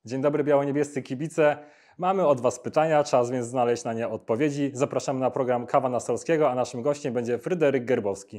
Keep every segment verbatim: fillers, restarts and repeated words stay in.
Dzień dobry biało-niebiescy kibice. Mamy od Was pytania, czas więc znaleźć na nie odpowiedzi. Zapraszamy na program Kawa na Solskiego, a naszym gościem będzie Fryderyk Gerbowski.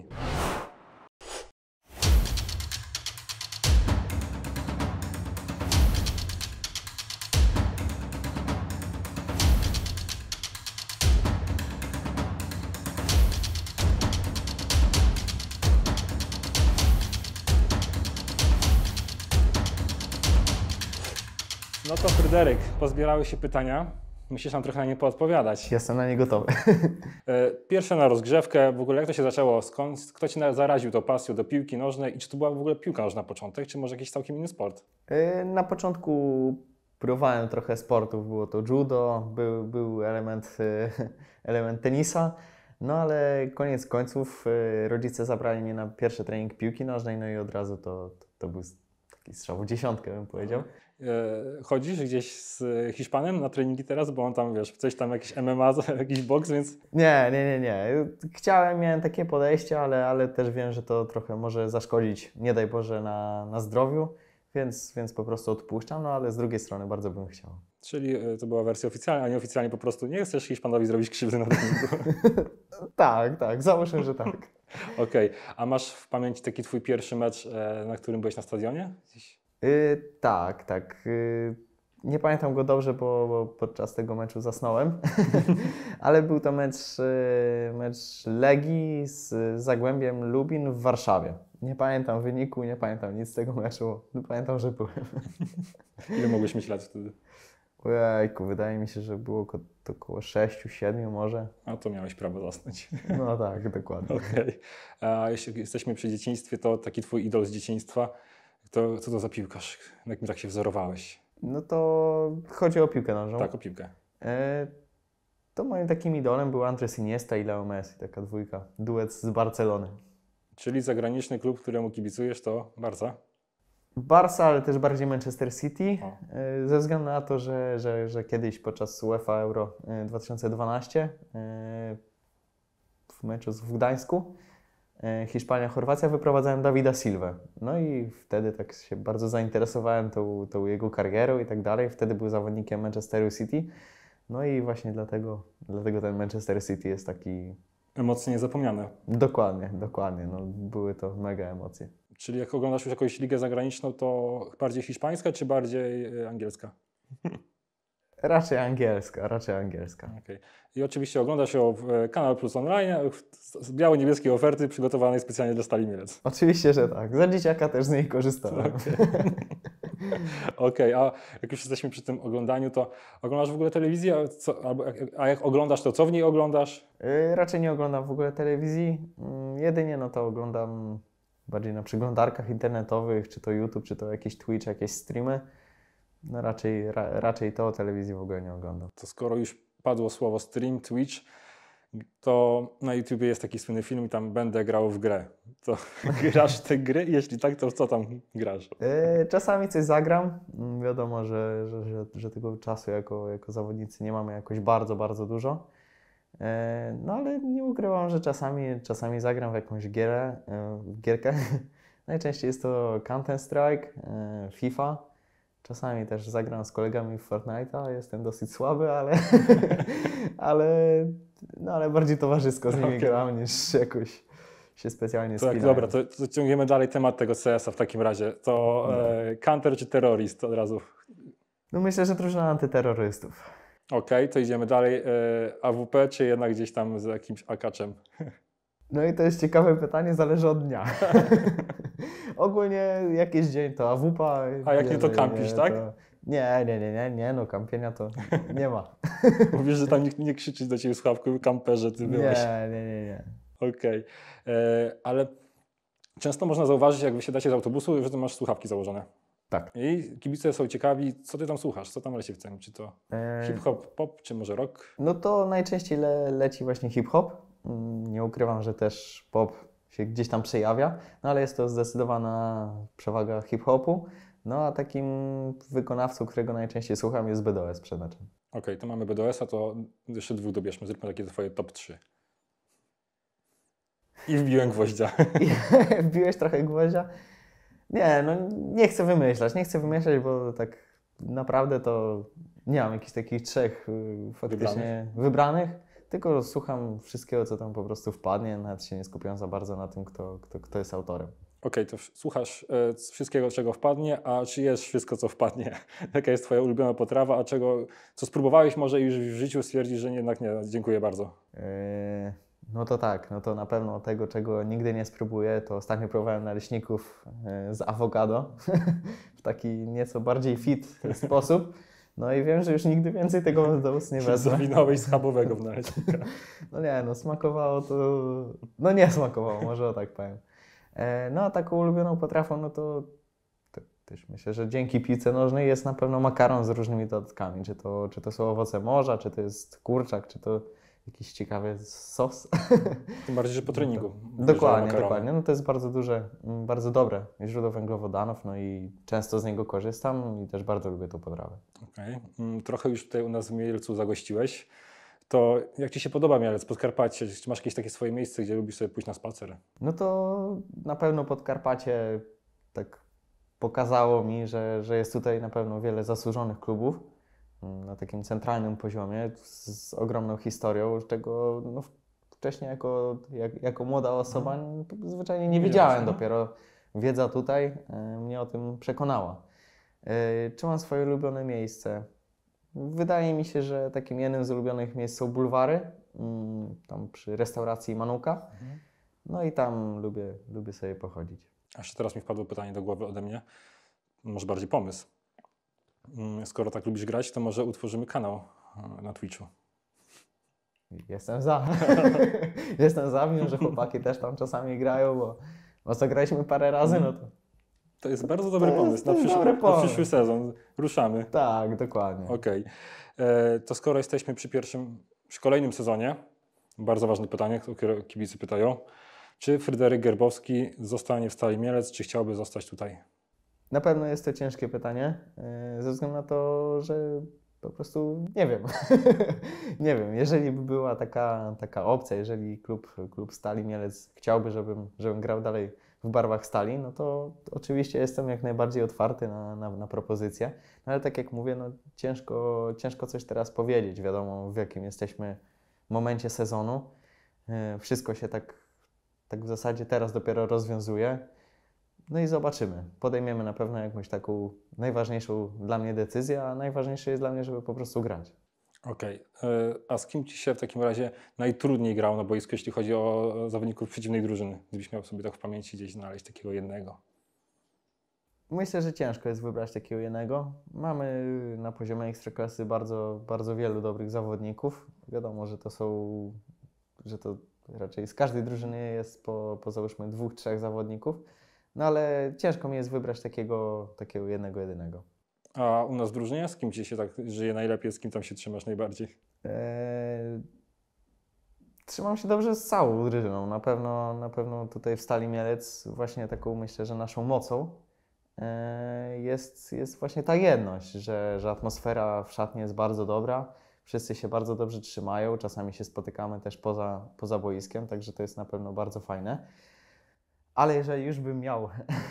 No to Fryderyk, pozbierały się pytania. Musisz nam trochę na nie poodpowiadać. Jestem na nie gotowy. Pierwsze na rozgrzewkę, w ogóle jak to się zaczęło, skąd, kto Cię zaraził tą pasją do piłki nożnej i czy to była w ogóle piłka nożna na początek, czy może jakiś całkiem inny sport? Na początku próbowałem trochę sportów, było to judo, był, był element, element tenisa, no ale koniec końców rodzice zabrali mnie na pierwszy trening piłki nożnej, no i od razu to, to, to był taki strzał w dziesiątkę, bym powiedział. Chodzisz gdzieś z Hiszpanem na treningi teraz, bo on tam, wiesz, coś tam jakiś M M A, jakiś boks, więc... Nie, nie, nie, nie. Chciałem, miałem takie podejście, ale, ale też wiem, że to trochę może zaszkodzić, nie daj Boże, na, na zdrowiu, więc, więc po prostu odpuszczam, no ale z drugiej strony bardzo bym chciał. Czyli to była wersja oficjalna, a nieoficjalnie po prostu nie chcesz Hiszpanowi zrobić krzywdy na treningu? Tak, tak, załóżmy, że tak. Okej, okay. A masz w pamięci taki Twój pierwszy mecz, na którym byłeś na stadionie? Gdzieś? Yy, tak, tak. Yy, nie pamiętam go dobrze, bo, bo podczas tego meczu zasnąłem, ale był to mecz, yy, mecz Legii z Zagłębiem Lubin w Warszawie. Nie pamiętam wyniku, nie pamiętam nic z tego meczu, pamiętam, że byłem. Ile mogłeś mieć lat wtedy? Ojejku, wydaje mi się, że było to około sześciu, siedmiu może. A to miałeś prawo zasnąć. No tak, dokładnie. Okej. Okay. A jeśli jesteśmy przy dzieciństwie, to taki Twój idol z dzieciństwa, to co to za piłkarz, na jakim tak się wzorowałeś? No to chodzi o piłkę nożną. Tak, o piłkę. E, to moim takim idolem był Andrés Iniesta i Leo Messi, taka dwójka, duet z Barcelony. Czyli zagraniczny klub, któremu kibicujesz, to Barca? Barca, ale też bardziej Manchester City, e, ze względu na to, że, że, że kiedyś podczas UEFA Euro dwa tysiące dwanaście e, w meczu w Gdańsku Hiszpania-Chorwacja wyprowadzałem Davida Silvę. No i wtedy tak się bardzo zainteresowałem tą, tą jego karierą i tak dalej. Wtedy był zawodnikiem Manchesteru City. No i właśnie dlatego, dlatego ten Manchester City jest taki... Emocje niezapomniane. Dokładnie, dokładnie. No, były to mega emocje. Czyli jak oglądasz już jakąś ligę zagraniczną, to bardziej hiszpańska czy bardziej angielska? Raczej angielska, raczej angielska. Okay. I oczywiście ogląda się w Kanal Plus Online z biało-niebieskiej oferty przygotowanej specjalnie dla Stali Mielec. Oczywiście, że tak. Za dzieciaka też z niej korzystałem. Okej, okay. A jak już jesteśmy przy tym oglądaniu, to oglądasz w ogóle telewizję? Co, albo, a jak oglądasz, to co w niej oglądasz? Yy, raczej nie oglądam w ogóle telewizji. Yy, jedynie no to oglądam bardziej na przeglądarkach internetowych, czy to YouTube, czy to jakieś Twitch, jakieś streamy. No raczej, ra, raczej to telewizji w ogóle nie oglądam. To skoro już padło słowo stream, Twitch, to na YouTubie jest taki słynny film i tam będę grał w grę. To grasz te gry? Jeśli tak, to co tam grasz? Yy, czasami coś zagram. Wiadomo, że, że, że, że tego czasu jako, jako zawodnicy nie mamy jakoś bardzo, bardzo dużo. Yy, no ale nie ukrywam, że czasami, czasami zagram w jakąś gierę, yy, w gierkę. Najczęściej jest to Counter-Strike, yy, FIFA. Czasami też zagram z kolegami w Fortnite'a, jestem dosyć słaby, ale, ale, no, ale bardziej towarzysko z nimi okay. gram niż jakoś się specjalnie tak, dobra, to, to ciągniemy dalej temat tego C S a w takim razie. To no. e, counter czy terrorist od razu? No myślę, że drużyna antyterrorystów. Okej, okay, to idziemy dalej. E, A W P czy jednak gdzieś tam z jakimś akaczem? No i to jest ciekawe pytanie, zależy od dnia. Ogólnie jakiś dzień to A W P A. A jak nie to kampisz, tak? To... Nie, nie, nie, nie, nie, no kampienia to nie ma. Mówisz, że tam nikt nie krzyczy do ciebie słuchawką, kamperze ty byłeś. Nie, nie, nie, nie. Okej, okay. Ale często można zauważyć, jak wysiadacie z autobusu, że ty masz słuchawki założone. Tak. I kibice są ciekawi, co ty tam słuchasz, co tam leci w tym, czy to e... hip-hop, pop, czy może rock? No to najczęściej le leci właśnie hip-hop. Nie ukrywam, że też pop się gdzieś tam przejawia, no ale jest to zdecydowana przewaga hip-hopu. No a takim wykonawcą, którego najczęściej słucham, jest B D O S przed meczem. Okej, okay, to mamy B D O S a, to jeszcze dwóch dobierzmy, zróbmy takie twoje top trzy. I wbiłem gwoździa. Wbiłeś trochę gwoździa? Nie, no nie chcę wymyślać, nie chcę wymyślać, bo tak naprawdę to nie mam jakichś takich trzech y, faktycznie Wybranych? wybranych, tylko słucham wszystkiego, co tam po prostu wpadnie, nawet się nie skupiam za bardzo na tym, kto, kto, kto jest autorem. Okej, to w- słuchasz e, c- wszystkiego, czego wpadnie, a czy jesz wszystko, co wpadnie? Jaka jest twoja ulubiona potrawa, a czego, co spróbowałeś może i już w życiu stwierdzisz, że nie, jednak nie, dziękuję bardzo. Yy, No to tak, no to na pewno tego, czego nigdy nie spróbuję, to ostatnio próbowałem naleśników yy, z awokado w taki nieco bardziej fit sposób. No i wiem, że już nigdy więcej tego do ust nie wezmę. Zawinąłeś schabowego w naleśnika. No nie, no smakowało to... No nie smakowało, może o tak powiem. E, No a taką ulubioną potrawą, no to, to też myślę, że dzięki piłce nożnej jest na pewno makaron z różnymi dodatkami. Czy to, czy to są owoce morza, czy to jest kurczak, czy to jakiś ciekawy sos. Tym bardziej, że po treningu. Dokładnie, makarony. dokładnie. No to jest bardzo duże, mm, bardzo dobre źródło węglowodanów, no i często z niego korzystam i też bardzo lubię tą potrawę. Okej. Mm, Trochę już tutaj u nas w Mielcu zagościłeś. To jak Ci się podoba Mielec, Podkarpacie? Czy masz jakieś takie swoje miejsce, gdzie lubisz sobie pójść na spacer? No to na pewno Podkarpacie tak pokazało mi, że, że jest tutaj na pewno wiele zasłużonych klubów mm, na takim centralnym poziomie z, z ogromną historią, czego no, wcześniej jako, jak, jako młoda osoba n- zwyczajnie nie Nie wiedziałem. wiedziałeś, no? Dopiero wiedza tutaj e, mnie o tym przekonała. E, Czy mam swoje ulubione miejsce? Wydaje mi się, że takim jednym z ulubionych miejsc są bulwary, mm, tam przy restauracji Manuka. No i tam lubię, lubię sobie pochodzić. A jeszcze teraz mi wpadło pytanie do głowy ode mnie. Może bardziej pomysł. Mm, Skoro tak lubisz grać, to może utworzymy kanał e, na Twitchu. Jestem za. Jestem za, wiem, że chłopaki też tam czasami grają, bo, bo zagraliśmy parę razy, no to To jest bardzo dobry jest- pomysł. to Na jest przyszły, dobry na pomysł. przyszły sezon. Ruszamy. tak, dokładnie. Okej. E, To skoro jesteśmy przy pierwszym, przy kolejnym sezonie, bardzo ważne pytanie, które kibice pytają. Czy Fryderyk Gerbowski zostanie w Stali Mielec, czy chciałby zostać tutaj? Na pewno jest to ciężkie pytanie, yy, ze względu na to, że po prostu nie wiem. nie wiem, jeżeli by była taka, taka opcja, jeżeli klub, klub Stali Mielec chciałby, żebym, żebym grał dalej w barwach Stali, no to oczywiście jestem jak najbardziej otwarty na, na, na propozycję. No ale tak jak mówię, no ciężko, ciężko coś teraz powiedzieć. Wiadomo, w jakim jesteśmy momencie sezonu. Yy, Wszystko się tak, tak w zasadzie teraz dopiero rozwiązuje. No i zobaczymy. Podejmiemy na pewno jakąś taką najważniejszą dla mnie decyzję, a najważniejsze jest dla mnie, żeby po prostu grać. Okej. E, A z kim Ci się w takim razie najtrudniej grał na boisku, jeśli chodzi o zawodników przeciwnej drużyny? Gdybyś miał sobie tak w pamięci gdzieś znaleźć takiego jednego. Myślę, że ciężko jest wybrać takiego jednego. Mamy na poziomie ekstraklasy bardzo, bardzo wielu dobrych zawodników. Wiadomo, że to są, że to raczej z każdej drużyny jest po, po załóżmy dwóch, trzech zawodników. No ale ciężko mi jest wybrać takiego, takiego jednego, jedynego. A u nas w drużynie z kim Ci się tak żyje najlepiej, z kim tam się trzymasz najbardziej? Eee, Trzymam się dobrze z całą drużyną. Na pewno, na pewno tutaj w Stali Mielec właśnie taką myślę, że naszą mocą eee, jest, jest właśnie ta jedność, że, że atmosfera w szatni jest bardzo dobra. Wszyscy się bardzo dobrze trzymają. Czasami się spotykamy też poza, poza boiskiem, także to jest na pewno bardzo fajne. Ale jeżeli już bym miał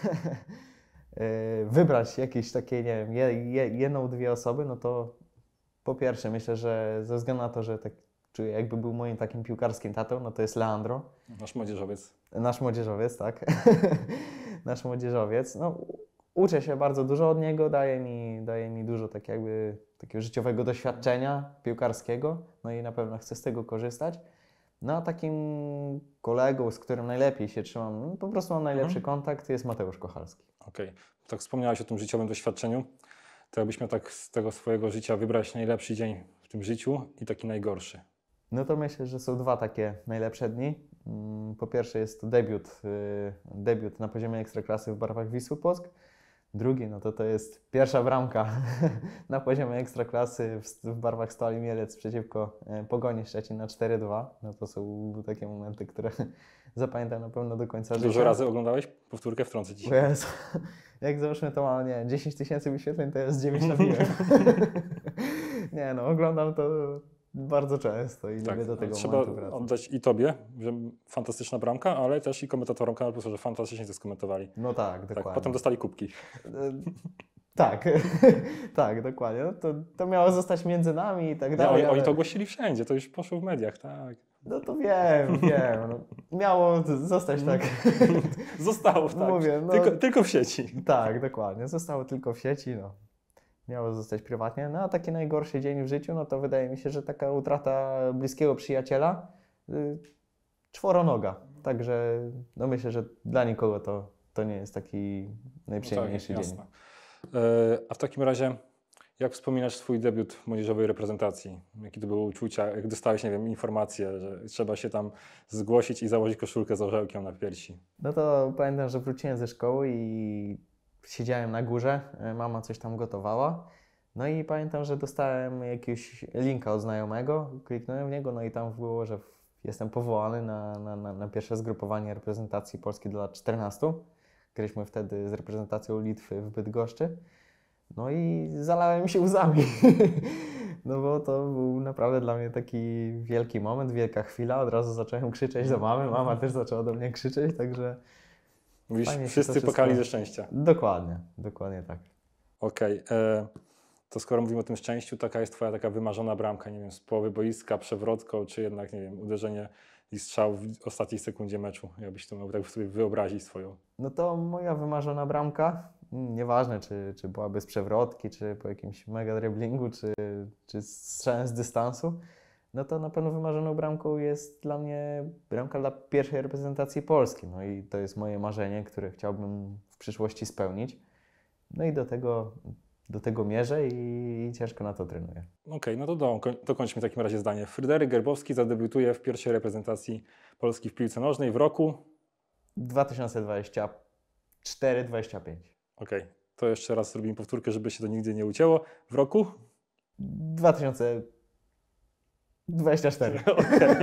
eee, wybrać jakieś takie, nie wiem, je, je, jedną, dwie osoby, no to po pierwsze myślę, że ze względu na to, że tak czuję, jakby był moim takim piłkarskim tatą, no to jest Leandro, Nasz młodzieżowiec. nasz młodzieżowiec, tak? nasz młodzieżowiec. No, uczę się bardzo dużo od niego, daje mi, daje mi dużo tak jakby takiego życiowego doświadczenia piłkarskiego, no i na pewno chcę z tego korzystać. No a takim kolegą, z którym najlepiej się trzymam, no, po prostu mam najlepszy Mhm. kontakt, jest Mateusz Kochalski. Okej. Tak wspomniałeś o tym życiowym doświadczeniu. To jakbyś miał tak z tego swojego życia wybrać najlepszy dzień w tym życiu i taki najgorszy. No to myślę, że są dwa takie najlepsze dni. Mm, Po pierwsze jest to debiut, y, debiut na poziomie ekstraklasy w barwach Wisły Płock. Drugi, no to to jest pierwsza bramka na poziomie ekstraklasy w, w barwach Stali Mielec przeciwko y, Pogoni Szczecin na cztery dwa. No to są takie momenty, które zapamiętam na pewno do końca życia. Dużo razy oglądałeś powtórkę, wtrącę Ci. Bo Jezu, jak załóżmy to ma, nie dziesięć tysięcy wyświetleń, to jest dziewięć nabiłem. Nie no, oglądam to bardzo często i Tak, lubię do tego trzeba momentu wracać. oddać i Tobie, że fantastyczna bramka, ale też i komentatorom Kanal Plus, że fantastycznie to skomentowali. No tak, Tak, dokładnie. potem dostali kubki. E, Tak, tak, dokładnie. No to, to miało zostać między nami i tak Nie, dalej. oni, oni ale- to ogłosili wszędzie, to już poszło w mediach, tak. No to wiem, wiem. No, miało zostać tak. Zostało, tak. Mówię, no- tylko, tylko w sieci. Tak, dokładnie. Zostało tylko w sieci, no. Miało zostać prywatnie. No a taki najgorszy dzień w życiu, no to wydaje mi się, że taka utrata bliskiego przyjaciela, y, czworonoga. Także no myślę, że dla nikogo to, to nie jest taki najprzyjemniejszy No tak, dzień. jasne. E, A w takim razie, jak wspominasz swój debiut w młodzieżowej reprezentacji? Jakie to były uczucia? Jak dostałeś, nie wiem, informację, że trzeba się tam zgłosić i założyć koszulkę z orzełkiem na piersi? No to pamiętam, że wróciłem ze szkoły i siedziałem na górze, e, mama coś tam gotowała. No i pamiętam, że dostałem jakiegoś linka od znajomego, kliknąłem w niego, no i tam było, że w- jestem powołany na, na, na, na pierwsze zgrupowanie reprezentacji Polski do lat czternastu. Graliśmy wtedy z reprezentacją Litwy w Bydgoszczy. No i zalałem się łzami, no bo to był naprawdę dla mnie taki wielki moment, wielka chwila. Od razu zacząłem krzyczeć do mamy, mama też zaczęła do mnie krzyczeć, także Mówisz, Fajnie się to wszyscy wszystko- płakali ze szczęścia. dokładnie, dokładnie tak. Okej, e, to skoro mówimy o tym szczęściu, taka jest twoja taka wymarzona bramka, nie wiem, z połowy boiska, przewrotką, czy jednak, nie wiem, uderzenie i strzał w ostatniej sekundzie meczu. Jakbyś to miał tak sobie wyobrazić swoją. No to moja wymarzona bramka, mm, nieważne czy, czy była bez przewrotki, czy po jakimś mega driblingu, czy, czy strzałem z dystansu, no to na pewno wymarzoną bramką jest dla mnie bramka dla pierwszej reprezentacji Polski. No i to jest moje marzenie, które chciałbym w przyszłości spełnić. No i do tego, do tego mierzę i, i ciężko na to trenuję. Okej, no to do, dokończmy w takim razie zdanie. Fryderyk Gerbowski zadebiutuje w pierwszej reprezentacji Polski w piłce nożnej w roku... dwa tysiące dwudziesty czwarty dwudziesty piąty. Okej, to jeszcze raz zrobimy powtórkę, żeby się to nigdy nie ucięło. W roku? dwa tysiące dwudziesty czwarty. Okej.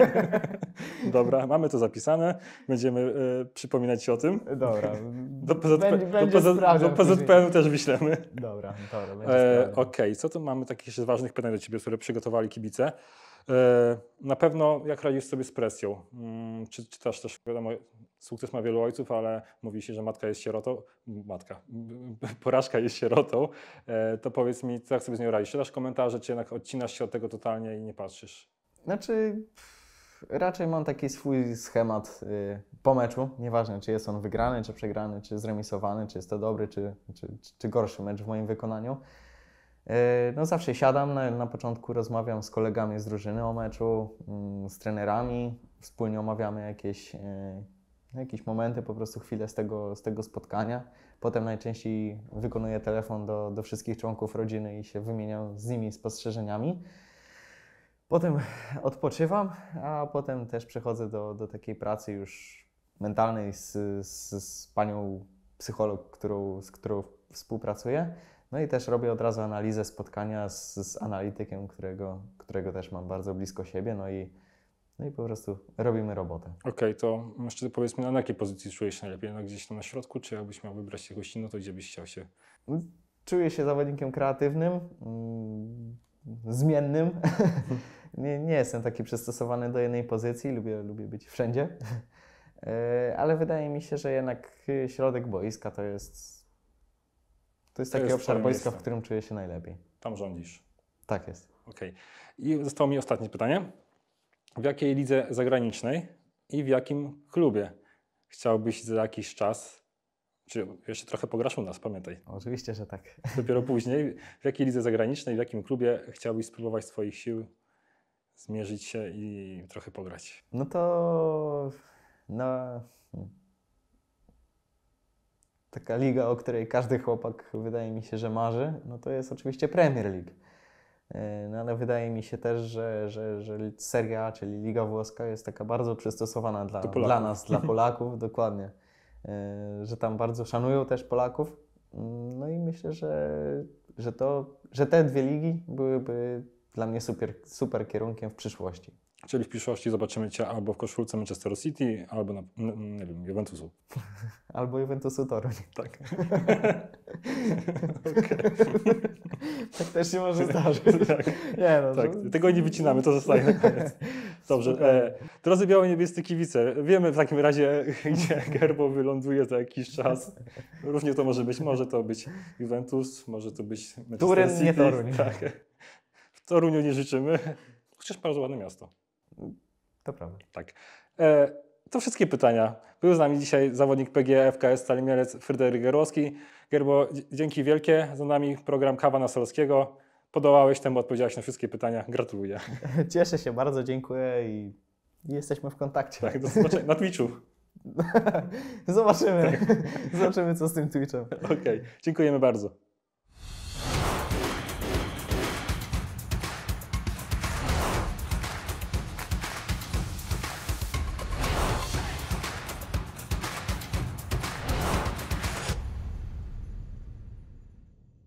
Dobra, mamy to zapisane. Będziemy e, przypominać ci o tym. Dobra. Do P Z P, Będzie, do będzie P Z, sprawdzam do P Z P N też wyślemy. Dobra, dobra, będzie E, sprawdzam. Okej, co tu mamy takich jeszcze ważnych pytań do Ciebie, które przygotowali kibice? E, na pewno jak radzisz sobie z presją? Mm, czy czytasz też, wiadomo, sukces ma wielu ojców, ale mówi się, że matka jest sierotą. Matka, porażka jest sierotą. E, to powiedz mi, co jak sobie z nią radzisz? Czytasz komentarze, czy jednak odcinasz się od tego totalnie i nie patrzysz? Znaczy, pff, raczej mam taki swój schemat y, po meczu. Nieważne, czy jest on wygrany, czy przegrany, czy zremisowany, czy jest to dobry, czy, czy, czy gorszy mecz w moim wykonaniu. Y, no zawsze siadam, na, na początku rozmawiam z kolegami z drużyny o meczu, mm, z trenerami, wspólnie omawiamy jakieś, y, jakieś momenty, po prostu chwilę z tego, z tego spotkania. Potem najczęściej wykonuję telefon do, do wszystkich członków rodziny i się wymieniam z nimi spostrzeżeniami. Potem odpoczywam, a potem też przechodzę do, do takiej pracy już mentalnej z, z, z panią psycholog, którą, z którą współpracuję. No i też robię od razu analizę spotkania z, z analitykiem, którego, którego też mam bardzo blisko siebie. No i, no i po prostu robimy robotę. Okej, to jeszcze powiedz mi, na jakiej pozycji czujesz się najlepiej? No, gdzieś tam na środku, czy jakbyś miał wybrać jakąś inną, to gdzie byś chciał się... Czuję się zawodnikiem kreatywnym, mm, zmiennym. nie, nie jestem taki przystosowany do jednej pozycji, lubię, lubię być wszędzie. E, Ale wydaje mi się, że jednak środek boiska to jest, to jest To taki jest obszar twoje boiska, miejsce. w którym czuję się najlepiej. Tam rządzisz. Tak jest. Okej. I zostało mi ostatnie pytanie. W jakiej lidze zagranicznej i w jakim klubie chciałbyś za jakiś czas, czy jeszcze trochę pograsz u nas, pamiętaj, Oczywiście, że tak. dopiero później, w jakiej lidze zagranicznej, w jakim klubie chciałbyś spróbować swoich sił, zmierzyć się i trochę pograć? No to no, hmm. taka liga, o której każdy chłopak wydaje mi się, że marzy, no to jest oczywiście Premier League. E, No ale wydaje mi się też, że, że, że Serie A, czyli Liga Włoska jest taka bardzo przystosowana dla, Do Polaków. dla nas, dla Polaków, dokładnie. E, Że tam bardzo szanują też Polaków. Mm, No i myślę, że, że, to, że te dwie ligi byłyby dla mnie super, super kierunkiem w przyszłości. Czyli w przyszłości zobaczymy Cię albo w koszulce Manchesteru City, albo na, n- nie wiem, Juventusu. Albo Juventusu Toruń. Tak. Tak też się może zdarzyć. Tak. Nie no, Tak, to- tego nie wycinamy, to zostaje na koniec. Dobrze. E, drodzy biało-niebiescy kibice, wiemy w takim razie, gdzie Gerbo wyląduje za jakiś czas. Różnie to może być. Może to być Juventus, może to być Manchester Turyn, City. nie Toruń. Tak. W Toruniu nie życzymy. Chociaż bardzo ładne miasto. To prawda. Tak. E, to wszystkie pytania. Był z nami dzisiaj zawodnik P G E F K S Stali Mielec Fryderyk Gerłowski. Gerbo, dzięki wielkie. Za nami program Kawa na Solskiego. Podołałeś temu, odpowiedziałeś na wszystkie pytania. Gratuluję. Cieszę się, bardzo dziękuję i jesteśmy w kontakcie. Tak, do zobaczenia na Twitchu. Zobaczymy. Zobaczymy, co z tym Twitchem. Okej, okay. Dziękujemy bardzo.